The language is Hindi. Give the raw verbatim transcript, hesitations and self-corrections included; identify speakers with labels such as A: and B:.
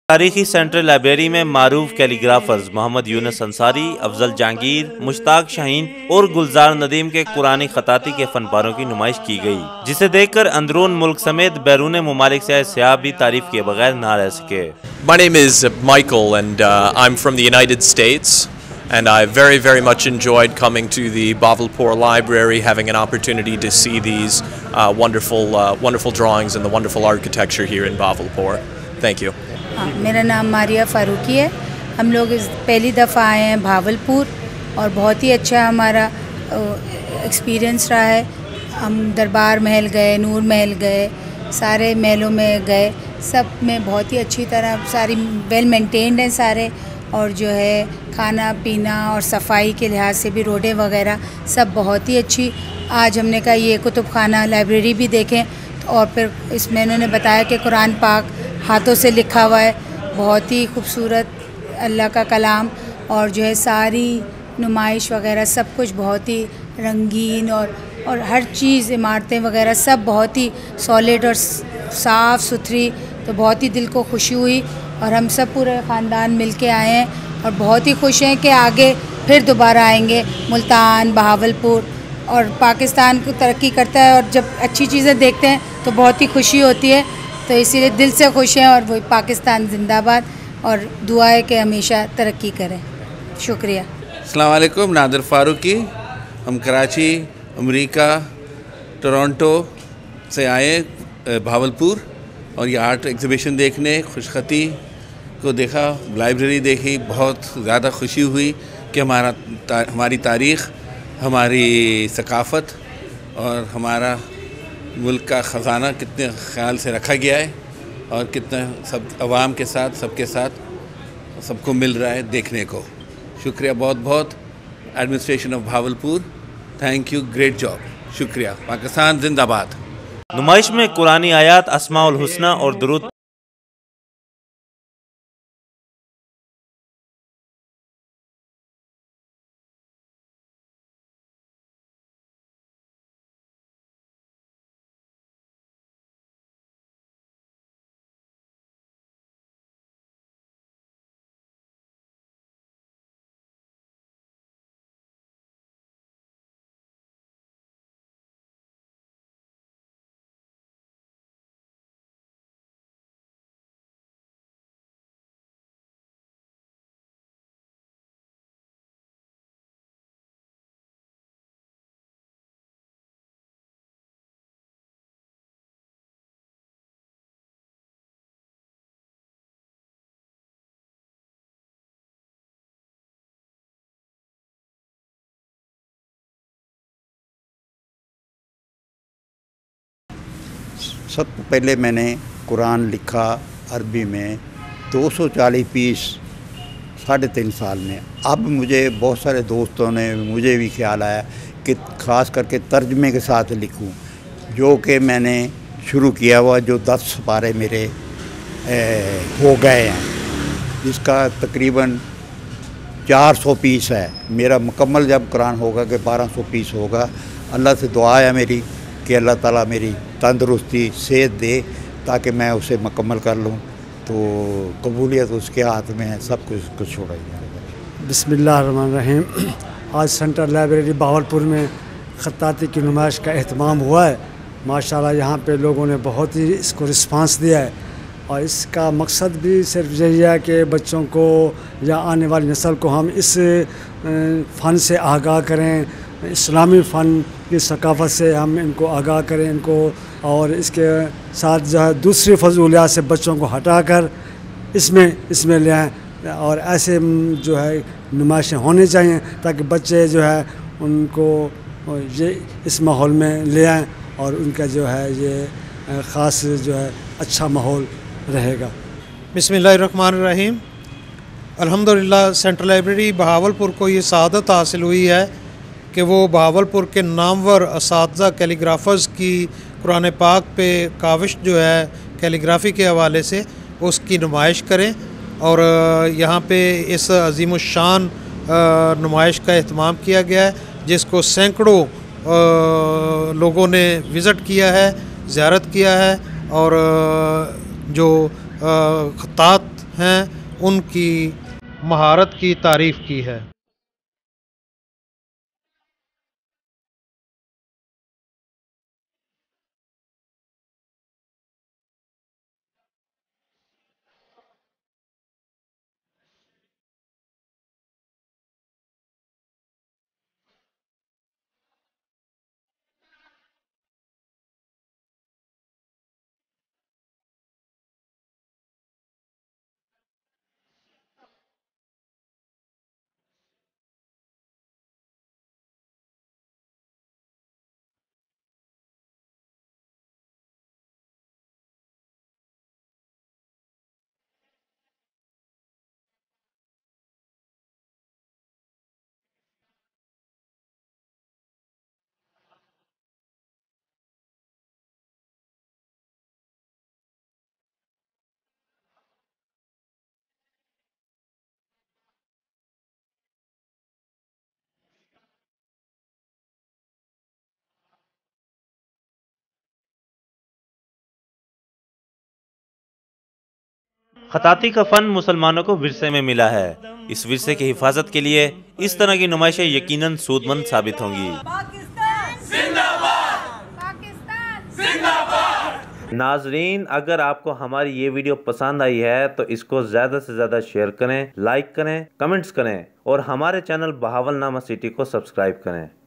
A: तारीखी सेंट्रल लाइब्रेरी में मारूफ कैलीग्राफर्स मोहम्मद यूनुस अंसारी, अफजल जहांगीर, मुश्ताक शाहीन और गुलजार नदीम के कुरानी खताती के फनपारों की नुमाइश की गई, जिसे देखकर अंदरून मुल्क समेत बैरून मुमालिक से आए सयाह भी तारीफ किए बगैर ना रह सके।
B: My name is Michael and uh, I'm from the United States, and I very very much enjoyed coming to the Bahawalpur Library, having an opportunity to see these uh, wonderful uh, wonderful drawings and the wonderful architecture here in Bahawalpur. Thank you.
C: हाँ, मेरा नाम मारिया फ़ारूकी है। हम लोग इस पहली दफ़ा आए हैं भावलपुर और बहुत ही अच्छा हमारा एक्सपीरियंस रहा है। हम दरबार महल गए, नूर महल गए, सारे महलों में गए, सब में बहुत ही अच्छी तरह सारी वेल मेंटेन्ड हैं सारे, और जो है खाना पीना और सफाई के लिहाज से भी रोडें वगैरह सब बहुत ही अच्छी। आज हमने कहा ये कुतुब खाना लाइब्रेरी भी देखें, तो और फिर इसमें इन्होंने बताया कि कुरान पाक हाथों से लिखा हुआ है, बहुत ही खूबसूरत अल्लाह का कलाम, और जो है सारी नुमाइश वगैरह सब कुछ बहुत ही रंगीन और और हर चीज़ इमारतें वगैरह सब बहुत ही सॉलिड और साफ़ सुथरी। तो बहुत ही दिल को खुशी हुई और हम सब पूरे ख़ानदान मिल के आए हैं और बहुत ही खुश हैं कि आगे फिर दोबारा आएंगे। मुल्तान, बहावलपुर और पाकिस्तान को तरक्की करता है, और जब अच्छी चीज़ें देखते हैं तो बहुत ही खुशी होती है। तो इसीलिए दिल से खुश हैं और वही पाकिस्तान जिंदाबाद, और दुआ है कि हमेशा तरक्की करें। शुक्रिया।
D: अस्सलाम वालेकुम, नादिर फ़ारूकी। हम कराची, अमेरिका, टोरंटो से आए भावलपुर, और ये आर्ट एग्ज़िबिशन देखने, खुशखती को देखा, लाइब्रेरी देखी। बहुत ज़्यादा खुशी हुई कि हमारा ता, हमारी तारीख़, हमारी सकाफ़त और हमारा मुल्क का ख़जाना कितने ख्याल से रखा गया है, और कितना सब आवाम के साथ, सबके साथ सबको मिल रहा है देखने को। शुक्रिया बहुत बहुत administration of Bahawalpur, thank you, great job, शुक्रिया। पाकिस्तान जिंदाबाद।
A: नुमाइश में कुरानी आयात, अस्माउल हुस्ना और दुरूद
E: सब पहले मैंने कुरान लिखा अरबी में दो सौ चालीस पीस साढ़े तीन साल में। अब मुझे बहुत सारे दोस्तों ने, मुझे भी ख्याल आया कि ख़ास करके तर्जमे के साथ लिखूं, जो कि मैंने शुरू किया हुआ, जो दस पारे मेरे ए, हो गए हैं, जिसका तकरीबन चार सौ पीस है। मेरा मुकम्मल जब कुरान होगा कि बारह सौ पीस होगा। अल्लाह से दुआ है मेरी कि अल्लाह ताला मेरी तंदुरुस्ती सेहत दे ताकि मैं उसे मुकम्मल कर लूँ। तो कबूलियत उसके हाथ में है, सब कुछ कुछ छोड़ा जाएगा।
F: बिस्मिल्लाहिर्रहमानिर्रहीम। आज सेंट्रल लाइब्रेरी बहावलपुर में खत्ताती की नुमाइश का एहतमाम हुआ है। माशाल्लाह यहाँ पे लोगों ने बहुत ही इसको रिस्पांस दिया है, और इसका मकसद भी सिर्फ यही है कि बच्चों को या आने वाली नस्ल को हम इस फ़न से आगाह करें, इस्लामी फ़न की सकाफ़त से हम इनको आगाह करें इनको, और इसके साथ जो है दूसरी फजूलियात से बच्चों को हटाकर इसमें इसमें ले आएँ, और ऐसे जो है नुमाइशें होनी चाहिए ताकि बच्चे जो है उनको ये इस माहौल में ले आएँ, और उनका जो है ये ख़ास जो है अच्छा माहौल रहेगा।
G: बिस्मिल्लाहिर्रहमानिर्रहीम। अल्हम्दुलिल्लाह सेंट्रल लाइब्रेरी बहावलपुर को ये सआदत हासिल हुई है कि वो बहावलपुर के नामवर असातिज़ा कैलीग्राफर्स की कुरान पाक पे काविश जो है कैलीग्राफ़ी के हवाले से उसकी नुमाइश करें, और यहाँ पे इस अज़ीमुश्शान नुमाइश का एहतमाम किया गया है, जिसको सैकड़ों लोगों ने विज़िट किया है, ज़ियारत किया है, और जो खत्तात हैं उनकी महारत की तारीफ़ की है।
A: खताती का फन मुसलमानों को विरसे में मिला है। इस विरसे की हिफाजत के लिए इस तरह की नुमाइशें यकीनन सूदमंद साबित होंगी। नाजरीन, अगर आपको हमारी ये वीडियो पसंद आई है तो इसको ज़्यादा से ज़्यादा शेयर करें, लाइक करें, कमेंट्स करें और हमारे चैनल बहावलनामा सिटी को सब्सक्राइब करें।